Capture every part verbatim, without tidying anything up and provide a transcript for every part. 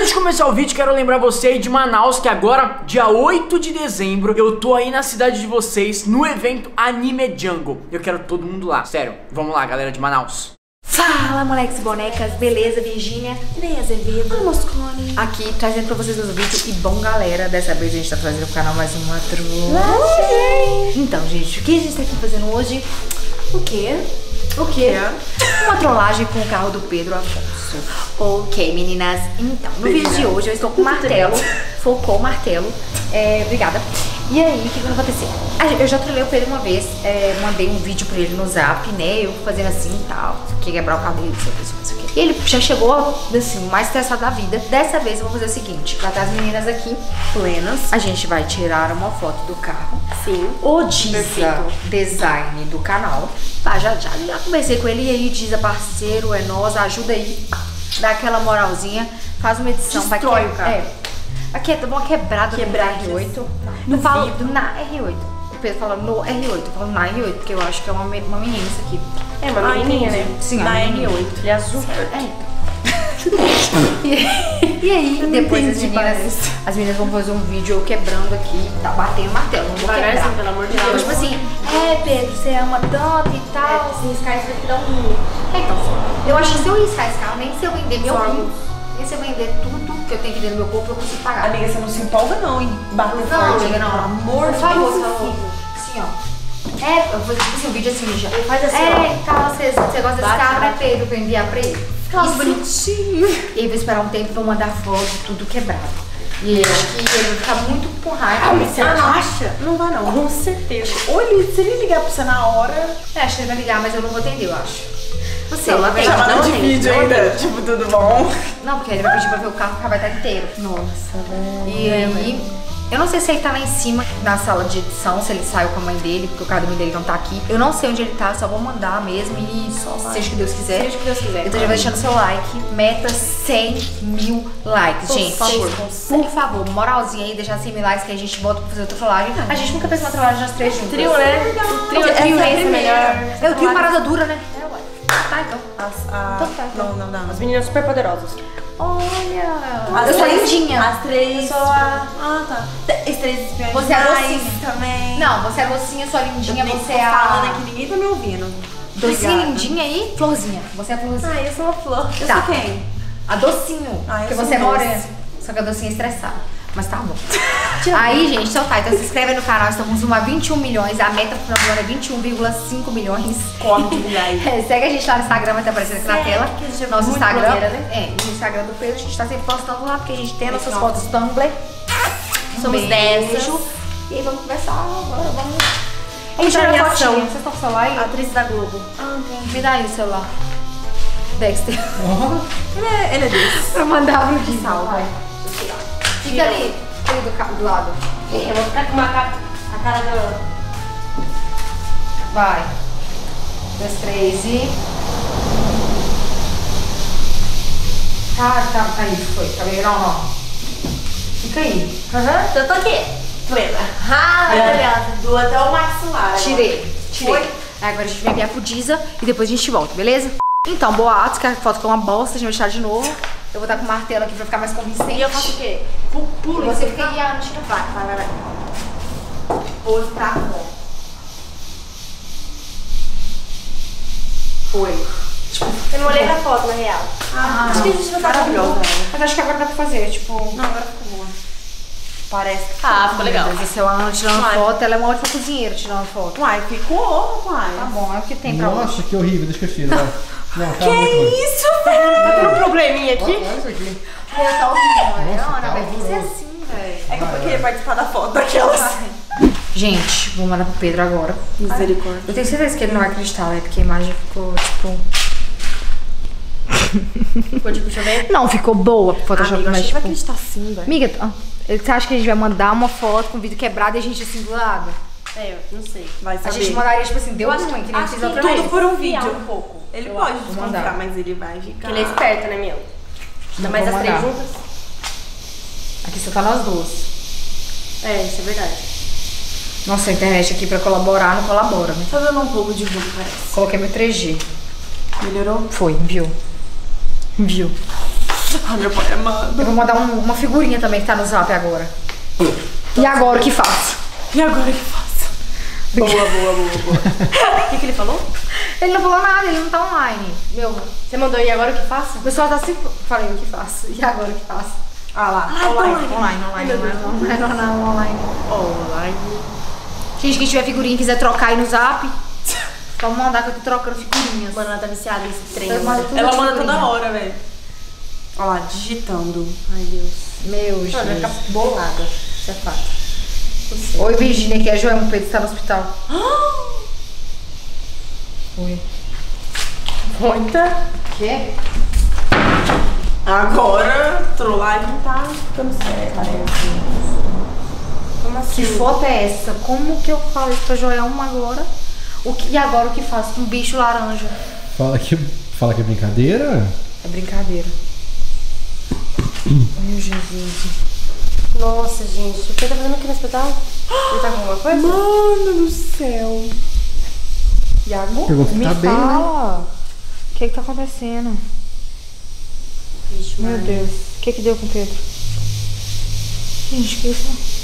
Antes de começar o vídeo, quero lembrar você aí de Manaus que agora, dia oito de dezembro, eu tô aí na cidade de vocês no evento Anime Jungle. Eu quero todo mundo lá, sério. Vamos lá, galera de Manaus. Fala, moleques e bonecas, beleza? Virgínia, Ney Azevedo, Ana Moscone aqui, trazendo pra vocês mais um vídeo. E bom, galera, dessa vez a gente tá trazendo pro canal mais uma trollagem. Então, gente, o que a gente tá aqui fazendo hoje? O quê? O quê? Uma trollagem com o carro do Pedro Afonso. Ok, meninas. Então, no vídeo de hoje eu estou com o martelo. Focou o martelo. É, obrigada. E aí, o que vai acontecer? Eu já trollei o Pedro uma vez, é, mandei um vídeo pra ele no zap, né? Eu fazendo assim e tal, que quebrar o carro dele, não sei o que, não sei o que. E ele já chegou, assim, mais estressado da vida. Dessa vez eu vou fazer o seguinte: vai estar as meninas aqui, plenas. A gente vai tirar uma foto do carro. Sim. O Diza Design do canal. Tá, já, já, já conversei com ele. E aí, Diza, parceiro, é nós, ajuda aí. Dá aquela moralzinha, faz uma edição. Destrói pra o carro. É. Aqui é uma quebrada Quebrar no R oito. No Eu falo vidro. na R oito. O Pedro fala no R oito, eu falo na R oito, porque eu acho que é uma, me- uma menina isso aqui. É uma Ah, menininha, entendi. né? Sim, na uma R menina. oito. Ele é azul. É. e, e aí, Eu não depois as entendi, meninas, parece. as meninas vão fazer um vídeo eu quebrando aqui, tá batendo martelo, não vou quebrar. Devagarzinho, pelo amor de Então, Deus. tipo assim, é Pedro, você ama tanto e tal. Se riscar isso vai te dar um ruim. É, então, eu acho que se eu riscar esse carro, nem se eu vender meu Só rim, nem se eu vender tudo que eu tenho que vender no meu corpo, eu consigo pagar. Amiga, você não se empolga não em bater Não, forte. amiga, não. Pelo amor Por de favor, Deus, por favor. Assim, ó. É, eu vou fazer tipo assim, um vídeo assim, já. Faz assim, É, tá, você, você gosta desse Bate, carro, né, bate. Pedro, pra enviar pra ele? Fica Isso. bonitinho. E aí vou esperar um tempo e vou mandar foto, tudo quebrado. E eu acho que ele vai ficar muito com raiva. Você acha? Não vai não, com certeza. Ou ele, se ele ligar pra você na hora... É, acho que ele vai ligar, mas eu não vou atender, eu acho. Você, Não, não vai atende, chamar não de atende, vídeo não ainda. atende. Tipo, tudo bom? Não, porque ele vai pedir pra ver o carro, o carro vai estar inteiro. Nossa, velho. E aí, eu não sei se ele tá lá em cima, na sala de edição, se ele saiu com a mãe dele, porque o carro da mãe dele não tá aqui. Eu não sei onde ele tá, só vou mandar mesmo e só seja o que Deus quiser. Seja o que Deus quiser. Então já vai deixando seu like, meta cem mil likes, Por gente. favor. Por favor, moralzinha aí, deixar cem mil likes que a gente volta pra fazer outra trollagem. A gente nunca fez uma trollagem nós três juntos. Trio, né? O trio, Essa trio é a é melhor. É o trio parada dura, né? É, ué. Tá, então. As, a... Então tá, então. Não, não, não. As meninas super poderosas. Olha! As Eu sou três- lindinha. As três. Eu sou a... Ah, tá. As três espiões Você é demais docinha. também. Não, você é docinha, sou lindinha, Nem você tô é a... falando aqui, ninguém tá me ouvindo. Docinha, Obrigada. lindinha e florzinha. Você é a florzinha. Ah, eu sou uma flor. Eu Tá. sou quem? A docinho. Ah, eu porque sou você é doce. morena. Só que a docinha é estressada. Mas tá bom. Aí, gente, então tá. Então se inscreve no canal. Estamos rumo a vinte e um milhões. A meta pro final do ano é vinte e um vírgula cinco milhões. Corre de milhares. É, segue a gente lá no Instagram, vai estar aparecendo aqui na Segue, tela. que a gente é Nosso muito Instagram. blogueira, né? É, no Instagram do Pedro, a gente tá sempre postando lá, porque a gente tem nossas Legal. fotos Tumblr. Somos Beijo. dessas. E aí, vamos conversar agora, vamos. Vamos tirar tirar a fotinha. fotinha. Vocês estão com o celular aí? Atriz da Globo. Ah, me dá aí o celular. Dexter. Ele é, ele é desse. Pra mandar pro Gui. Salva. Fica ali, ali do, ca- do lado. Eu vou ficar com uma cara, a cara do... Vai. Dois, três e... Tá, tá, aí, foi. Tá bem? Não, não. Fica aí. Aham, eu tô aqui. Plena. Ah, maravilhosa. Do até o maxilar. agora. Tirei, tirei. Foi? Aí agora a gente vai enviar pro Diza e depois a gente volta, beleza? Então, boa atos, que a foto ficou uma bosta, a gente vai tirar de novo. Eu vou estar com o martelo aqui pra ficar mais convincente. E eu faço o quê? Pu- E Pulo. você fica guiando, tira Vai, vai, vai, vai. Pose pra fora. Foi. Eu não olhei pra foto, na real. Ah, acho que a gente não tá maravilhosa. bom. Mas acho que agora dá pra fazer, tipo... Não, agora ficou boa. Parece que Ah, ficou legal. Meu Deus do céu, a Ana tirando Vai. foto, ela é uma ótima cozinheira tirando foto. Uai, ficou, uai. Tá bom, é o que tem pra Nossa, hoje. que horrível, deixa que eu tiro, vai. Não, tá Que muito ruim. isso, velho? Tá tendo um probleminha aqui? Olha isso aqui. Eu tá horrível, Nossa, Ana, tá vai ter que ser horroroso. assim, velho. É que eu queria participar da foto daquelas. Gente, vou mandar pro Pedro agora. Misericórdia. Eu tenho certeza que ele não vai acreditar, né? Porque a imagem ficou, tipo... Ficou tipo, deixa eu ver. Não, ficou boa. Photoshop, Amiga, eu mas acho que vai tipo... acreditar sim, velho. Amiga, ah, você acha que a gente vai mandar uma foto com o vídeo quebrado e a gente assim do lado? É, eu não sei. Vai A saber. gente mandaria, tipo assim, deu Eu acho ruim, que- que nem acho fiz que outra tudo vez. por um vídeo. um pouco. Ele Eu pode acho, vou desconfiar, mandar. mas ele vai ficar... Ele é esperto, né, meu? Ainda mais vou as três mandar. juntas. Aqui só tá nós duas. É, isso é verdade. Nossa, a internet aqui pra colaborar não colabora, né? Tá dando um pouco de ruim, parece. Coloquei meu três G. Melhorou? Foi, viu? Viu? Ah, meu pai amado. Eu vou mandar um, uma figurinha também que tá no zap agora. E agora o que faço? E agora o que faço? Boa, boa, boa, boa. O que, que ele falou? Ele não falou nada, ele não tá online. Meu, Você mandou e agora o que faço? o pessoal tá sempre... Falei o que faço. E agora o que faço? Ah lá, Ah, online, online. online, online, online, online, online, online. Online. Gente, quem tiver figurinha e quiser trocar aí no zap, pode mandar que eu tô trocando figurinhas. Mano, ela tá viciada nesse trem. Eu mando tudo Ela de manda figurinha. toda hora, velho. Olha lá, digitando. Ai, Deus. Meu, Mano, vai gente. ficar bolada. Isso é fato. Oi, Virgínia, que é Joelma Pedro, tá no hospital. Oi. Muita. Quê? Agora, trollagem tá ficando sério, parece. Como assim? Que foto é essa? Como que eu falo isso pra Joelma agora? O que, e agora o que faço com um bicho laranja? Fala que, fala que é brincadeira? É brincadeira. Meu Jesus. Nossa, gente. O que ele tá fazendo aqui no hospital? Ele tá com alguma coisa? Mano do céu. Iago? Pergunta se tá bem, né? O que que tá acontecendo? Vixe, Meu mano. Deus. O que que deu com o Pedro? Gente, que isso?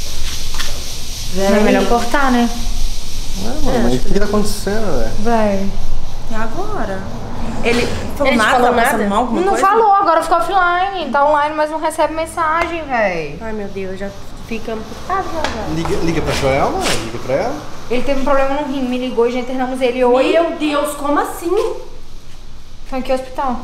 É melhor cortar, né? Ué, mano, mas o que que tá acontecendo, velho? Vai. E agora? Ele falou Ele te nada? falou Tá passando nada? mal alguma Não coisa? falou, agora ficou offline. Tá online, mas não recebe mensagem, véi. Ai, meu Deus. Já fica amputado já, já. Liga, liga pra Joelma, liga pra ela. Ele teve um problema no rim, me ligou e já internamos ele. Oi. Meu Deus, como assim? Tô aqui no hospital.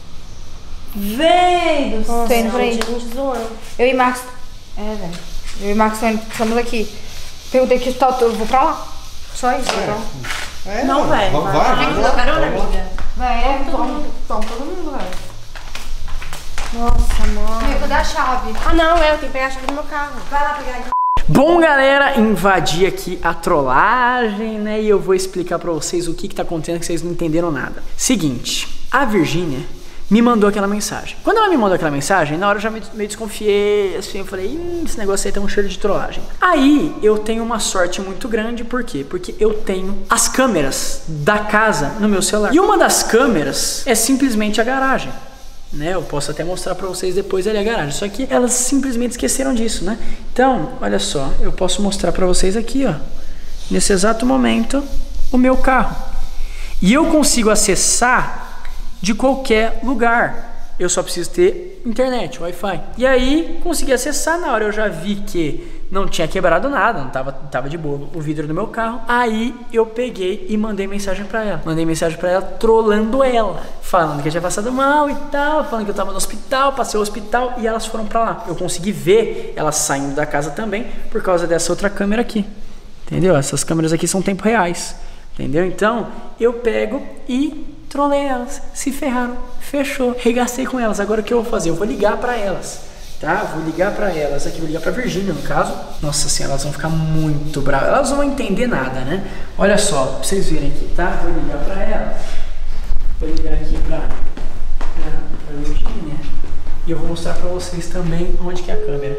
Véi do céu. Tô indo por aí. Gente, a gente zoando. Eu e Marcos. É, velho. Eu e Marcos estamos aqui. Perguntei que hospital eu vou pra lá. Só isso, então. É, Não, mano, velho, Vai, vai. vai, Quem vamos que lá, deu carona, vamos lá. amiga? Véi, é todo mundo. Toma, todo mundo, velho. Nossa, mano. Cadê a chave? Ah, não, é. Eu tenho que pegar a chave do meu carro. Vai lá pegar aí. Bom, galera, invadi aqui a trollagem, né? E eu vou explicar pra vocês o que que tá acontecendo, que vocês não entenderam nada. Seguinte, a Virgínia me mandou aquela mensagem. Quando ela me mandou aquela mensagem, na hora eu já meio, meio desconfiei, assim, eu falei, hum, esse negócio aí tem um cheiro de trollagem. Aí, eu tenho uma sorte muito grande, por quê? Porque eu tenho as câmeras da casa no meu celular. E uma das câmeras é simplesmente a garagem. Né, eu posso até mostrar pra vocês depois ali a garagem, só que elas simplesmente esqueceram disso, né? Então, olha só, eu posso mostrar pra vocês aqui, ó, nesse exato momento, o meu carro. E eu consigo acessar de qualquer lugar. Eu só preciso ter internet, Wi-Fi. E aí, consegui acessar, na hora eu já vi que não tinha quebrado nada, não tava, tava de boa o vidro do meu carro. Aí eu peguei e mandei mensagem pra ela. Mandei mensagem pra ela, trollando ela. Falando que eu tinha passado mal e tal, falando que eu tava no hospital, passei ao hospital e elas foram pra lá. Eu consegui ver elas saindo da casa também por causa dessa outra câmera aqui. Entendeu? Essas câmeras aqui são tempo reais. Entendeu? Então, eu pego e trolei elas. Se ferraram. Fechou. Regacei com elas. Agora o que eu vou fazer? Eu vou ligar pra elas. Tá? Vou ligar pra elas aqui, vou ligar pra Virgínia no caso. Nossa senhora, elas vão ficar muito bravas. Elas não vão entender nada, né? Olha só, pra vocês verem aqui, tá? Vou ligar pra elas. Vou ligar aqui pra, pra, pra Virgínia. E eu vou mostrar pra vocês também onde que é a câmera.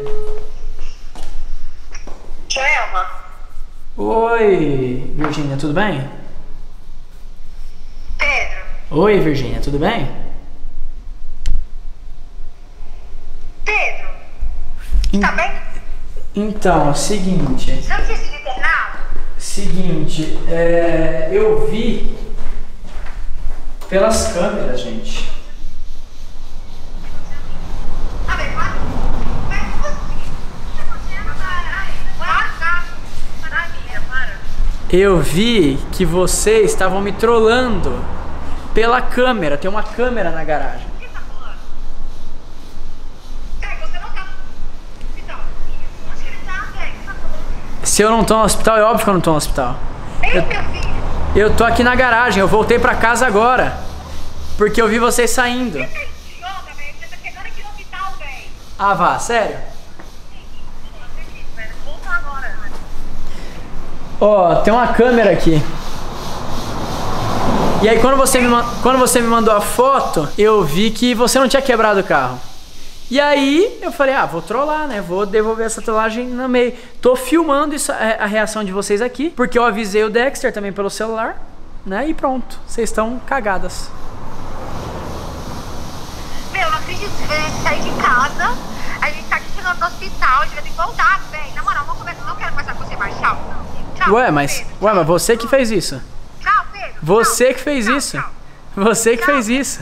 Joelma, Oi, Virgínia, tudo bem? Pedro, Oi, Virgínia, tudo bem? Pedro, tá bem? Então, é o seguinte. Você não tinha sido internado? Seguinte, é, eu vi pelas câmeras, gente. Tá bem, vai. Vai, vai. Tá acontecendo, cara? Vai, tá. Maravilha, para. Eu vi que vocês estavam me trollando pela câmera. Tem uma câmera na garagem. O que tá falando? Cara, você não tá no hospital. Onde que ele tá, velho? O que tá falando? Se eu não tô no hospital, é óbvio que eu não tô no hospital. Ei, meu filho. Eu tô aqui na garagem, eu voltei pra casa agora. Porque eu vi vocês saindo. Você tá idiota, velho. Você tá chegando aqui no hospital, velho. Ah, vá, sério? Não acredito, velho. Volta agora, velho. Ó, tem uma câmera aqui. E aí quando você, me, ma- quando você me mandou a foto, eu vi que você não tinha quebrado o carro. E aí eu falei, ah, vou trollar, né? Vou devolver essa trollagem no meio. Tô filmando isso, a, a reação de vocês aqui, porque eu avisei o Dexter também pelo celular, né? E pronto, vocês estão cagadas. Meu, não acredito gente, a gente sair de casa, a gente tá aqui chegando no hospital, a gente vai ter que voltar, velho. Na moral, vamos conversar, não quero conversar com você mais, tchau. Tchau, Ué, mas, Pedro, ué, mas você que fez isso. Tchau, Pedro. Você tchau, que fez tchau, isso. tchau. Você que fez isso.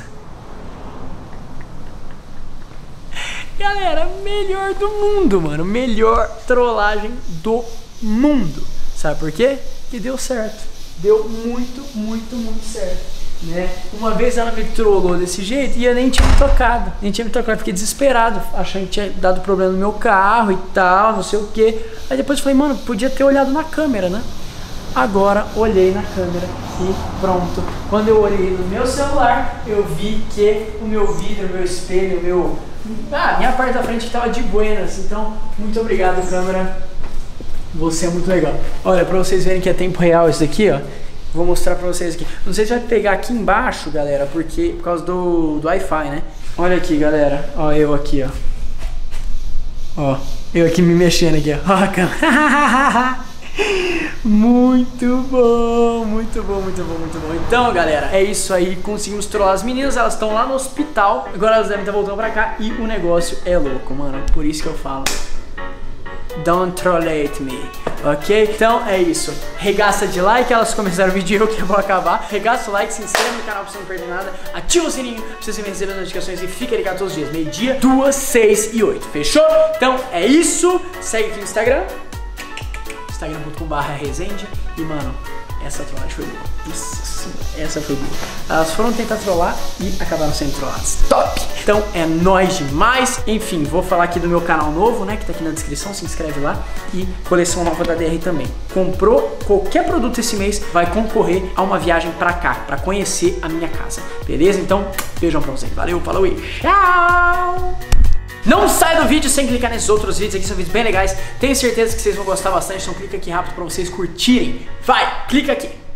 Galera, melhor do mundo, mano. Melhor trollagem do mundo. Sabe por quê? Que deu certo. Deu muito, muito, muito certo. Né? Uma vez ela me trollou desse jeito e eu nem tinha me tocado. Nem tinha me tocado. Fiquei desesperado, achando que tinha dado problema no meu carro e tal, não sei o que. Aí depois eu falei, mano, podia ter olhado na câmera, né? Agora olhei na câmera e pronto. Quando eu olhei no meu celular, eu vi que o meu vidro, o meu espelho, o meu... Ah, minha parte da frente estava de buenas. Então, muito obrigado, câmera. Você é muito legal. Olha, pra vocês verem que é tempo real isso daqui, ó. Vou mostrar pra vocês aqui. Não sei se vai pegar aqui embaixo, galera, porque por causa do, do Wi-Fi, né? Olha aqui, galera. Ó, eu aqui, ó. Ó, eu aqui me mexendo aqui, ó. Ó a câmera. Muito bom, muito bom, muito bom, muito bom. Então, galera, é isso aí. Conseguimos trollar as meninas, elas estão lá no hospital. Agora elas devem estar voltando pra cá e o negócio é louco, mano. Por isso que eu falo, don't trollate me, ok? Então é isso. Regaça de like, elas começaram o vídeo e eu que vou acabar. Regaça o like, se inscreve no canal pra você não perder nada. Ativa o sininho pra você sempre receber as notificações e fica ligado todos os dias. Meio-dia, duas, seis e oito. Fechou? Então é isso. Segue aqui no Instagram. instagram ponto com barra resende. E mano, essa trollagem foi boa. Nossa senhora, essa foi boa. Elas foram tentar trollar e acabaram sendo trolladas. Top! Então é nóis demais. Enfim, vou falar aqui do meu canal novo, né? Que tá aqui na descrição, se inscreve lá. E coleção nova da D R também. Comprou qualquer produto esse mês, vai concorrer a uma viagem pra cá, pra conhecer a minha casa. Beleza? Então, beijão pra vocês. Valeu, falou e tchau! Não sai do vídeo sem clicar nesses outros vídeos aqui, são vídeos bem legais. Tenho certeza que vocês vão gostar bastante, então clica aqui rápido pra vocês curtirem. Vai, clica aqui.